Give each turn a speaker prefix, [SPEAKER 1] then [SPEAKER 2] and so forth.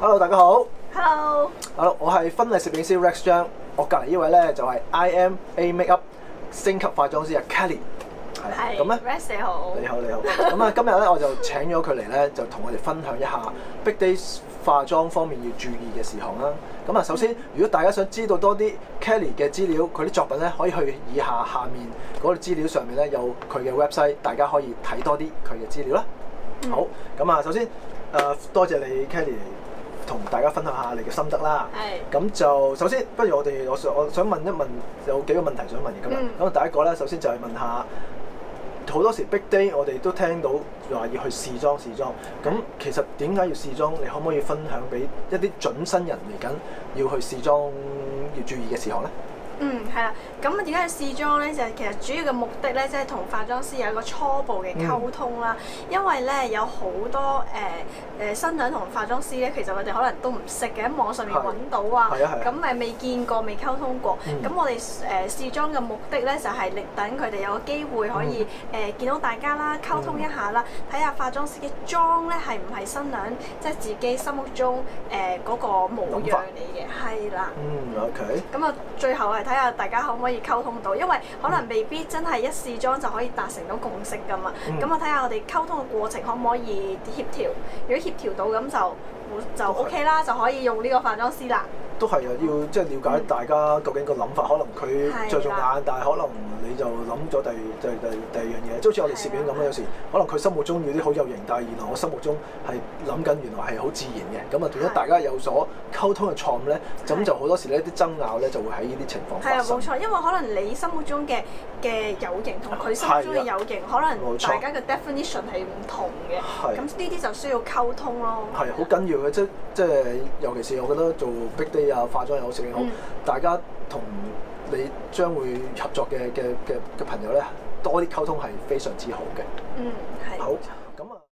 [SPEAKER 1] Hello， 大家好。
[SPEAKER 2] Hello，
[SPEAKER 1] 我係婚禮攝影師 Rex 張，我隔離呢位咧就係 IMA Makeup 升級化妝師啊 Kelly。
[SPEAKER 2] 係。
[SPEAKER 1] 咁咧
[SPEAKER 2] Rex 你好。
[SPEAKER 1] 你好。咁啊，今日咧我就請咗佢嚟咧，就同我哋分享一下 Big Day 化妝方面要注意嘅事項啦。咁啊，首先如果大家想知道多啲 Kelly 嘅資料，佢啲作品咧可以去以下面嗰個資料上面咧有佢嘅 website， 大家可以睇多啲佢嘅資料啦。好，咁啊，首先多謝你 Kelly 同大家分享下你嘅心得啦。係。咁就首先，不如我想問一問，有幾個問題想問嘅今日。咁第一個咧，首先就係問下，好多時 Big Day 我哋都聽到話要去試妝。咁其實點解要試妝？你可唔可以分享俾一啲準新人嚟緊要去試妝要注意嘅事項咧？
[SPEAKER 2] 係啦。咁點解要試妝咧？就係其實主要嘅目的咧，即係同化妝師有一個初步嘅溝通啦。因為咧有好多新娘同化妝師咧，其實佢哋可能都唔識嘅，喺網上面揾到啊。咁未見過、未溝通過。咁我哋試妝嘅目的咧，就係等佢哋有個機會可以見到大家啦，溝通一下啦，睇下化妝師嘅妝咧係唔係新娘即係自己心目中嗰個模樣嚟嘅，係啦。
[SPEAKER 1] OK。咁啊，
[SPEAKER 2] 最後係睇下大家可唔可以溝通到，因為可能未必真係一試妝就可以達成到共識㗎嘛。咁啊，睇下我哋溝通嘅過程可唔可以協調，如果協調到咁就 OK 啦，就可以用呢個化妝師啦。
[SPEAKER 1] 都係啊，要即係了解大家究竟個諗法，可能佢着重眼，但係可能你就諗咗第二樣嘢，即好似我哋攝影咁啦。有時可能佢心目中有啲好有型，但係原來我心目中係諗緊原來係好自然嘅。咁啊，變咗大家有所溝通嘅錯誤咧，咁就好多時呢啲爭拗咧就會喺呢啲情況發生。係啊，
[SPEAKER 2] 冇錯，因為可能你心目中嘅有型同佢心目中嘅有型，可能大家嘅 definition 係唔同嘅。咁呢啲就需要溝通咯。係好
[SPEAKER 1] 緊要嘅，即係尤其是我覺得做 Big Day 啊，化妝又好，攝影好，大家同你將會合作嘅朋友咧，多啲溝通係非常之好嘅。
[SPEAKER 2] 係。
[SPEAKER 1] 好，咁啊。